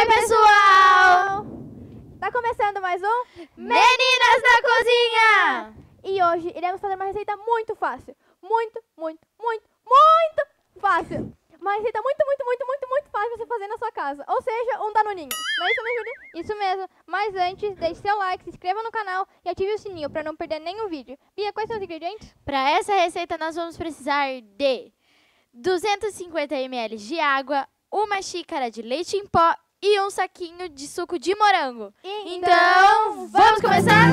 Oi, pessoal! Tá começando mais um Meninas da Cozinha! E hoje iremos fazer uma receita muito fácil. Muito fácil. Uma receita muito fácil de você fazer na sua casa. Ou seja, um danoninho. Não é isso, né, Júlia? Isso mesmo. Mas antes, deixe seu like, se inscreva no canal e ative o sininho para não perder nenhum vídeo. Bia, quais são os ingredientes? Para essa receita, nós vamos precisar de 250 ml de água, uma xícara de leite em pó e um saquinho de suco de morango. Então, vamos começar?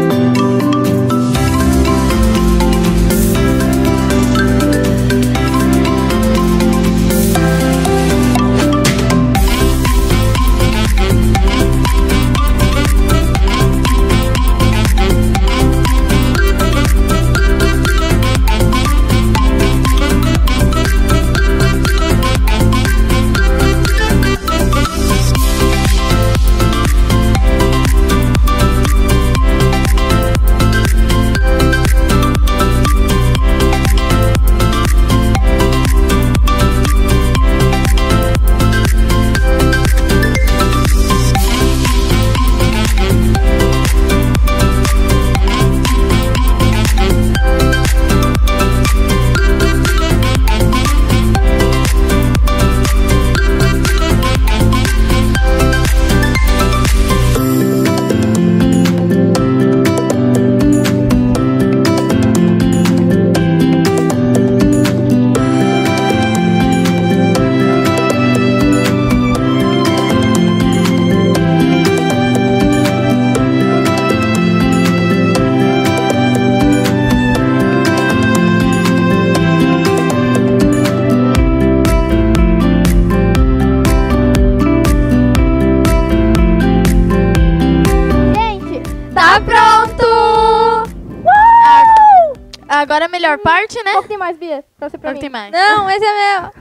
Agora a melhor parte, né? Um pouco tem mais, Bia, pra você pra mim. Tem mais. Não, esse é meu.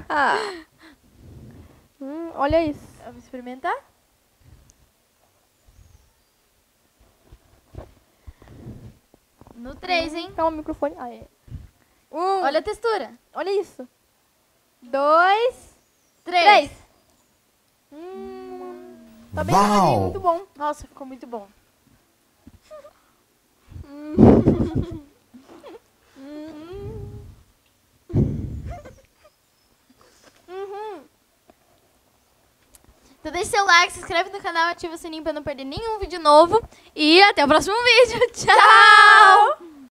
Olha isso. Vamos experimentar? No 3, hein? Calma, o microfone. Aí. Olha a textura. Olha isso. 2, 3. Tá bem geladinho, muito bom. Nossa, ficou muito bom. Então deixe seu like, se inscreve no canal, ativa o sininho pra não perder nenhum vídeo novo. E até o próximo vídeo. Tchau!